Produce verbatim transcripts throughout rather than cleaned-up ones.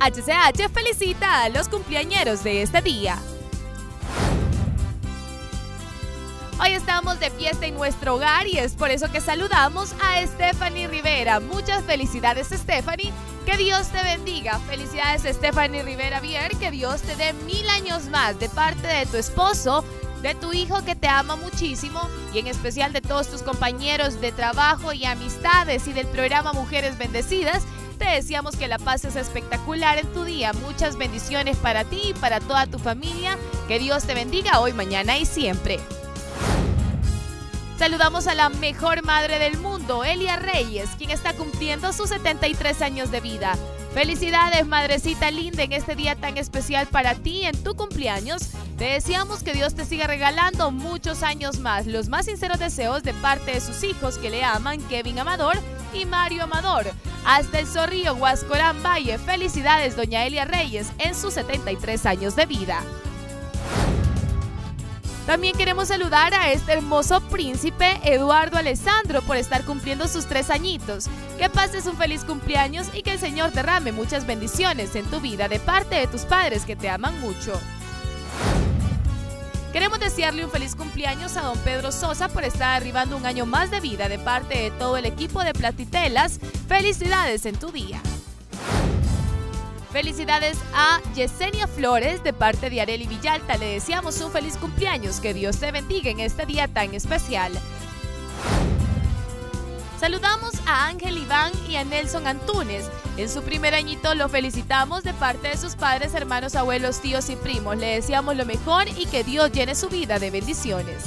H C H felicita a los cumpleañeros de este día. Hoy estamos de fiesta en nuestro hogar y es por eso que saludamos a Stephanie Rivera. Muchas felicidades, Stephanie. Que Dios te bendiga. Felicidades, Stephanie Rivera Vier. Que Dios te dé mil años más de parte de tu esposo, de tu hijo que te ama muchísimo y en especial de todos tus compañeros de trabajo y amistades y del programa Mujeres Bendecidas. Te deseamos que la pases espectacular en tu día. Muchas bendiciones para ti y para toda tu familia. Que Dios te bendiga hoy, mañana y siempre. Saludamos a la mejor madre del mundo, Elia Reyes, quien está cumpliendo sus setenta y tres años de vida. Felicidades, madrecita linda, en este día tan especial para ti, en tu cumpleaños. Te deseamos que Dios te siga regalando muchos años más. Los más sinceros deseos de parte de sus hijos que le aman, Kevin Amador y Mario Amador. Hasta el Zorrillo, Huascorán Valle. Felicidades, doña Elia Reyes, en sus setenta y tres años de vida. También queremos saludar a este hermoso príncipe Eduardo Alessandro por estar cumpliendo sus tres añitos. Que pases un feliz cumpleaños y que el Señor derrame muchas bendiciones en tu vida de parte de tus padres que te aman mucho. Queremos desearle un feliz cumpleaños a don Pedro Sosa por estar arribando un año más de vida de parte de todo el equipo de Platitelas. Felicidades en tu día. Felicidades a Yesenia Flores de parte de Areli Villalta. Le deseamos un feliz cumpleaños. Que Dios te bendiga en este día tan especial. Saludamos a Ángel Iván y a Nelson Antunes. En su primer añito lo felicitamos de parte de sus padres, hermanos, abuelos, tíos y primos. Le deseamos lo mejor y que Dios llene su vida de bendiciones.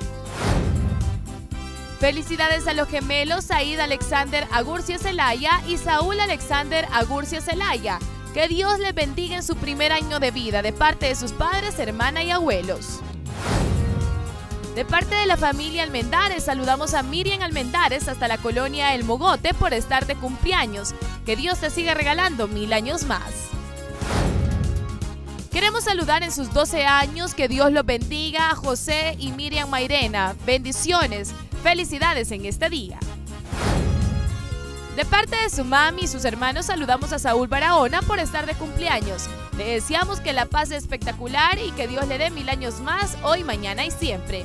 Felicidades a los gemelos Said Alexander Agurcia Zelaya y Saúl Alexander Agurcia Zelaya. Que Dios les bendiga en su primer año de vida de parte de sus padres, hermana y abuelos. De parte de la familia Almendares, saludamos a Miriam Almendares hasta la colonia El Mogote por estar de cumpleaños. Que Dios te siga regalando mil años más. Queremos saludar en sus doce años, que Dios los bendiga a José y Miriam Mairena. Bendiciones, felicidades en este día. De parte de su mami y sus hermanos saludamos a Saúl Barahona por estar de cumpleaños. Le deseamos que la pase espectacular y que Dios le dé mil años más hoy, mañana y siempre.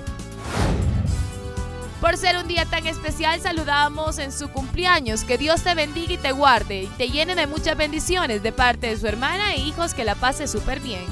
Por ser un día tan especial saludamos en su cumpleaños. Que Dios te bendiga y te guarde y te llene de muchas bendiciones de parte de su hermana e hijos. Que la pase súper bien.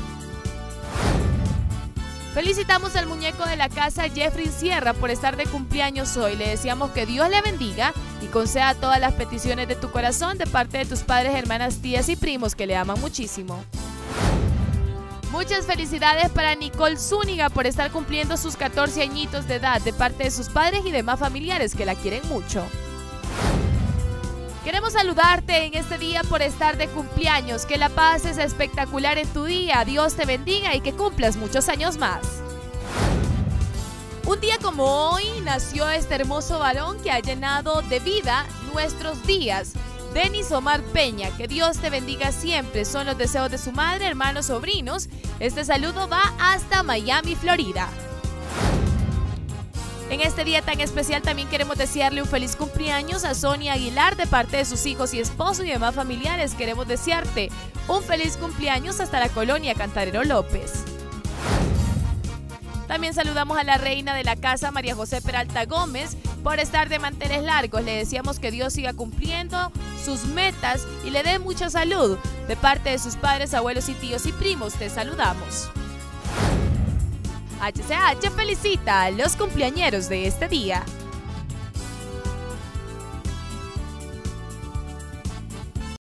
Felicitamos al muñeco de la casa Jeffrey Sierra por estar de cumpleaños hoy. Le deseamos que Dios le bendiga y conceda todas las peticiones de tu corazón de parte de tus padres, hermanas, tías y primos que le aman muchísimo. Muchas felicidades para Nicole Zúñiga por estar cumpliendo sus catorce añitos de edad de parte de sus padres y demás familiares que la quieren mucho. Queremos saludarte en este día por estar de cumpleaños. Que la pases espectacular en tu día. Dios te bendiga y que cumplas muchos años más. Un día como hoy nació este hermoso varón que ha llenado de vida nuestros días. Denis Omar Peña, que Dios te bendiga siempre. Son los deseos de su madre, hermanos, sobrinos. Este saludo va hasta Miami, Florida. En este día tan especial también queremos desearle un feliz cumpleaños a Sonia Aguilar de parte de sus hijos y esposo y demás familiares. Queremos desearte un feliz cumpleaños hasta la colonia Cantarero López. También saludamos a la reina de la casa, María José Peralta Gómez, por estar de manteles largos. Le deseamos que Dios siga cumpliendo sus metas y le dé mucha salud. De parte de sus padres, abuelos y tíos y primos, te saludamos. H C H felicita a los cumpleañeros de este día.